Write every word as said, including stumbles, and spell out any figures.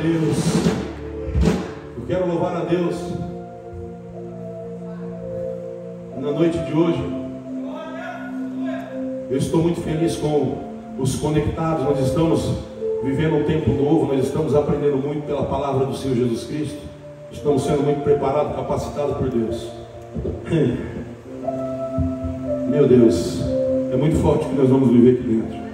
Deus. Eu quero louvar a Deus na noite de hoje. Eu estou muito feliz com os conectados. Nós estamos vivendo um tempo novo. Nós estamos aprendendo muito pela palavra do Senhor Jesus Cristo. Estamos sendo muito preparados, capacitados por Deus. Meu Deus, é muito forte o que nós vamos viver aqui dentro.